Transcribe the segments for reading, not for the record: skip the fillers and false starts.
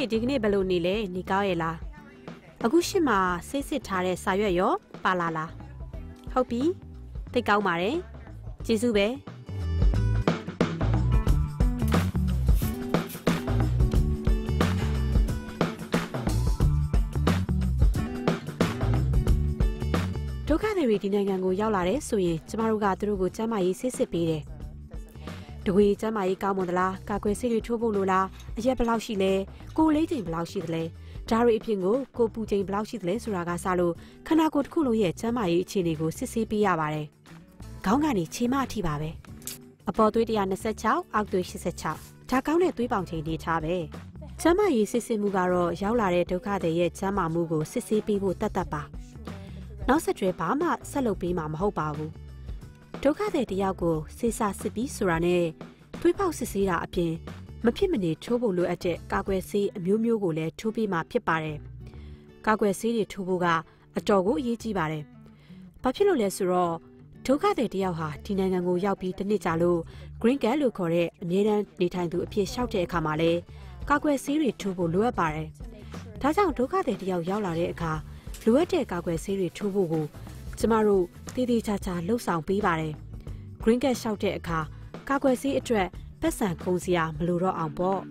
ဒီကနေ့ဘယ်လိုနေလဲနေကောင်းရဲ့လားအခုရှစ်မှာဆေးစစ်ထားတဲ့စာရွက်ရောပါလာလားဟုတ်ပြီသိကောင်းပါတယ်ကျေးဇူးပဲဒုက္ခတွေဒီနိုင်ငံကိုရောက်လာတဲ့ဆိုရင်ကျမတို့ကသူတို့ကိုကျန်းမာရေးဆေးစစ်ပေးတယ်တကွေကျမ်းမာရေးကောင်းမွန်သလားကာကွယ်ဆေးတွေထိုးဖို့လိုလားအရက်ဘယ်လောက်ရှိလဲကိုယ်လေးချိန်ဘယ်လောက်ရှိသလဲဓာတ်တွေအဖြစ်ကိုပူချိန်ဘယ်လောက်ရှိသလဲဆိုတာကစလို့ခန္ဓာကိုယ်တစ်ခုလုံးရဲ့ကျန်းမာရေးအခြေအနေကိုစစ်ဆေးပေးရပါတယ်ခေါင်းကနေခြေမအထိပါပဲအပေါ်သွေး126အောက်သွေး86ဒါကောင်းတဲ့သွေးပေါင်ချိန်နေထားပဲကျန်းမာရေးစစ်ဆေးမှုကတော့ရောက်လာတဲ့ဒုက္ခတွေရဲ့ကျန်းမာမှုကိုစစ်ဆေးပေးဖို့တတ်ပါနောက်ဆက်တွဲဘာမှဆက်လုပ်ပေးမှာမဟုတ်ပါဘူးဒုက္ခတွေတယောက်ကိုစေစာစစ်ပြီးဆိုတာနဲ့သွေးပေါက်စစ်ဆေးတာအပြင်မဖြစ်မနေထိုးဖို့လိုအပ်တဲ့ကာကွယ်ဆေးအမျိုးမျိုးကိုလည်းထိုးပေးမှာဖြစ်ပါတယ်။ကာကွယ်ဆေးတွေထိုးဖို့ကအတော်ကိုအရေးကြီးပါတယ်။ဘာဖြစ်လို့လဲဆိုတော့ဒုက္ခတွေတယောက်ဟာဒီနိုင်ငံကိုရောက်ပြီးတစ်နှစ်ကြာလို့ Green Card လို့ခေါ်တဲ့အမြဲတမ်းနေထိုင်သူအဖြစ်လျှောက်တဲ့အခါမှာလည်းကာကွယ်ဆေးတွေထိုးဖို့လိုအပ်ပါတယ်။ဒါကြောင့်ဒုက္ခတွေတယောက်ရောက်လာတဲ့အခါလိုအပ်တဲ့ကာကွယ်ဆေးတွေထိုးဖို့ကိုကျမတို့တည်တည်ချာချာလှုပ်ဆောင်ပေးပါတယ်။ Green Card လျှောက်တဲ့အခါကာကွယ်ဆေးအတွက်ပတ်စံကုန်စရာမလိုတော့အောင်ပေါ့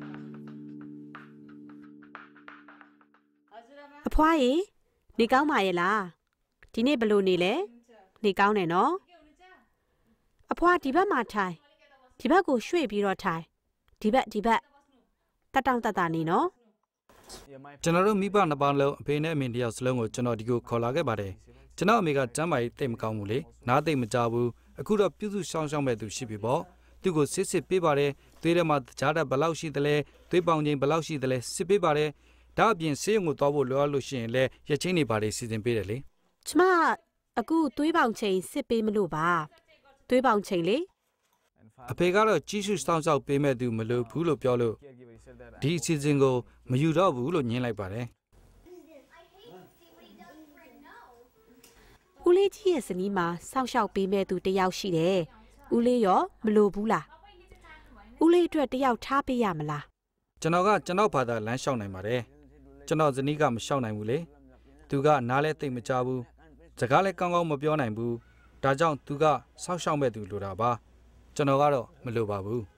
အဖွားရေနေကောင်းပါရဲ့လားဒီနေ့ဘယ်လိုနေလဲနေကောင်းတယ်နော်အဖွားဒီဘက်မှာထိုင်ဒီဘက်ကိုရွှေ့ပြီးတော့ထိုင်ဒီဘက်တက်တောင့်တက်တာနေနော်ကျွန်တော်တို့မိဘနှစ်ပါးလုံးအဖေနဲ့အမေတယောက်စလုံးကိုကျွန်တော်ဒီကိုခေါ်လာခဲ့ပါတယ်ကျွန်တော်အမေကကျမ်းမာရေးတိတ်မကောင်းဘူးလေနားတိတ်မကြဘူးအခုတော့ပြုစုရှောင်းရှောင်းမဲ့သူရှိပြီပေါ့သူကိုစစ်စစ်ပေးပါတယ်သွေးထဲမှာကြားတတ်ဘယ်လောက်ရှိသလဲသွေးပေါင်ချိန်ဘယ်လောက်ရှိသလဲစစ်ပေးပါတယ်ဒါအပြင်ဆေးရုံကိုသွားဖို့လိုအပ်လို့ရှိရင်လည်းရက်ချင်းနေပါတယ်စီစဉ်ပေးတယ်လေကျမအခုသွေးပေါင်ချိန်စစ်ပေးမလို့ပါသွေးပေါင်ချိန်လေအဖေကတော့ကြီးစုစောင့်ရှောက်ပေးမဲ့သူမလို့ဘူးလို့ပြောလို့ဒီအစီအစဉ်ကိုမယူတော့ဘူးလို့ညင်းလိုက်ပါတယ်ဦးလေးကြီးရဲ့ဇနီးမှာစောင့်ရှောက်ပေးမဲ့သူတယောက်ရှိတယ်ဦးလေးရောမလိုဘူးလားဦးလေးအတွက်တယောက်ထားပေးရမလားကျွန်တော်ဘာသာလမ်းလျှောက်နိုင်ပါတယ်ကျွန်တော်ဇနီးကမလျှောက်နိုင်ဘူးလေသူကနားလဲသိမ့်မကြဘူးစကားလဲကောင်းကောင်းမပြောနိုင်ဘူးဒါကြောင့်သူကစောင့်ရှောက်မဲ့သူလိုတာပါကျွန်တော်ကတော့မလိုပါဘူး